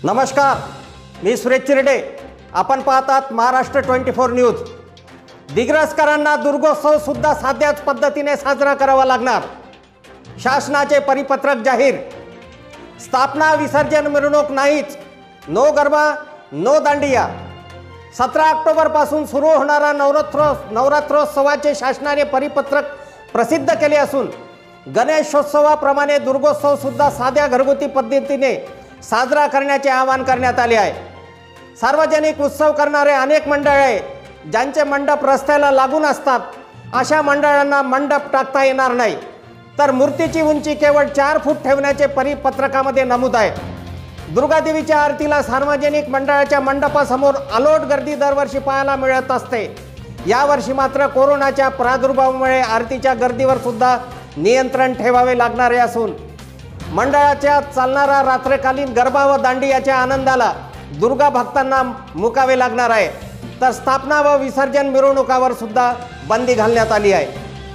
नमस्कार, मी सुरेश चिरडे. आपण पाहतात महाराष्ट्र 24 न्यूज. दिग्रसकरांना दुर्गोत्सव सुद्धा साध्याच पद्धतीने साजरा करावा लागणार. शासनाचे परिपत्रक जाहीर. स्थापना विसर्जन मिरवणूक नाहीच. No garba no dandiya. 17 October पासून सुरू होणारा नवरात्रोत्सवाचे शासनाने परिपत्रक प्रसिद्ध केले असून गणेशोत्सवाप्रमाणे दुर्गोत्सव सुद्धा साध्या घरगुती पद्धतीने साजरा करण्याचे आवाहन करण्यात आले आहे. सार्वजनिक उत्सव करणारे अनेक मंडळे आहे, ज्यांचे मंडप रस्त्याला लागून असतात. अशा मंडळांना मंडप टाकता येणार नाही. तर मूर्तीची उंची केवळ 4 फूट ठेवण्याचे परिपत्रकामध्ये नमूद आहे. दुर्गादेवीच्या आरतीला सार्वजनिक मंडळाच्या मंडपासमोर अलोट गर्दी दरवर्षी पाहायला मिळत असते. यावर्षी मात्र कोरोनाच्या प्रादुर्भावामुळे आरतीच्या गर्दीवर सुद्धा नियंत्रण ठेवावे लागणारे असून मंडळाच्या चालणारा रात्रकालीन गरबा व दांडियाच्या आनंदाला दुर्गा भक्तांना मुकावे लागणार आहे. तर स्थापना व विसर्जन मिरवणुकावर सुद्धा बंदी घालण्यात आली आहे.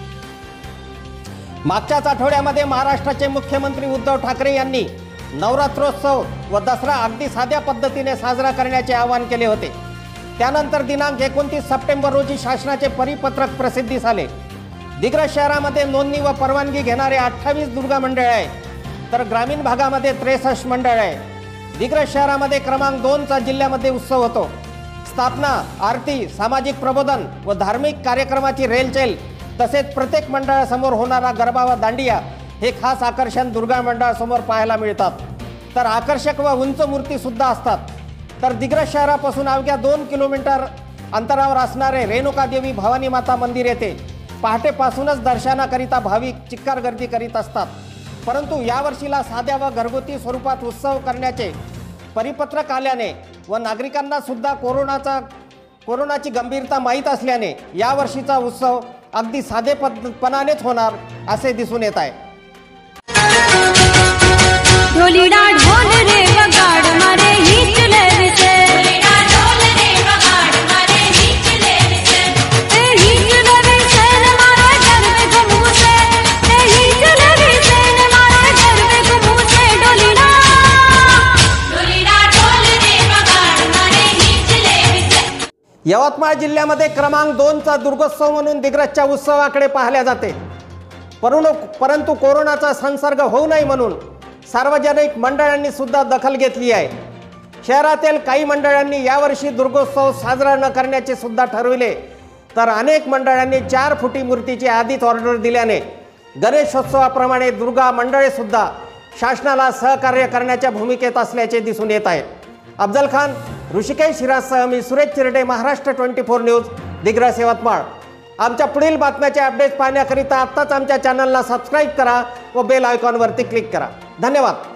मागच्याच आठवड्यामध्ये महाराष्ट्राचे मुख्यमंत्री उद्धव ठाकरे यांनी नवरात्रोत्सव व दसरा अगदी साध्या पद्धतीने साजरा करण्याचे आवाहन केले होते. त्यानंतर दिनांक 29 सप्टेंबर रोजी शासनाचे परिपत्रक प्रसिद्धीस आले. दिग्रस शहरामध्ये नोंदणी व परवानगी घेणारे 28 दुर्गा मंडळ आहे, तर ग्रामीण भागामध्ये 63 मंडळ आहे. दिग्रस शहरामध्ये क्रमांक 2चा जिल्ह्यामध्ये उत्सव होतो. स्थापना, आरती, सामाजिक प्रबोधन व धार्मिक कार्यक्रमाची रेलचेल तसेच प्रत्येक मंडळासमोर होणारा गरबा व दांडिया हे खास आकर्षण दुर्गा मंडळासमोर पाहायला मिळतात. तर आकर्षक व उंच मूर्ती सुद्धा असतात. तर दिग्रस शहरापासून अवघ्या 2 किलोमीटर अंतरावर असणारे रेणुकादेवी भवानी माता मंदिर येथे पहाटेपासूनच दर्शनाकरिता भाविक चिक्कार गर्दी करीत असतात. परंतु यावर्षीला साध्या व घरगुती स्वरूपात उत्सव करण्याचे परिपत्रक आल्याने व नागरिकांना सुद्धा कोरोनाची गंभीरता माहीत असल्याने यावर्षीचा उत्सव अगदी साधेपणानेच होणार असे दिसून येत आहे. यवतमाळ जिल्ह्यामध्ये क्रमांक 2चा दुर्गोत्सव म्हणून दिग्रसच्या उत्सवाकडे पाहिले जाते. परंतु कोरोनाचा संसर्ग होऊ नये म्हणून सार्वजनिक मंडळांनी सुद्धा दखल घेतली आहे. शहरातील काही मंडळांनी यावर्षी दुर्गोत्सव साजरा न करण्याचे सुद्धा ठरविले, तर अनेक मंडळांनी 4 फुटी मूर्तीची आधीच ऑर्डर दिल्याने गणेशोत्सवाप्रमाणे दुर्गा मंडळे सुद्धा शासनाला सहकार्य करण्याच्या भूमिकेत असल्याचे दिसून येत आहे. अफजल खान, ऋषिकेश हिराजसह मी सुरेश चिरडे, महाराष्ट्र 24 न्यूज, दिग्रस, यवतमाळ. आमच्या पुढील बातम्याचे अपडेट्स पाहण्याकरिता आत्ताच आमच्या चॅनलला सबस्क्राईब करा व बेल आयकॉनवरती क्लिक करा. धन्यवाद.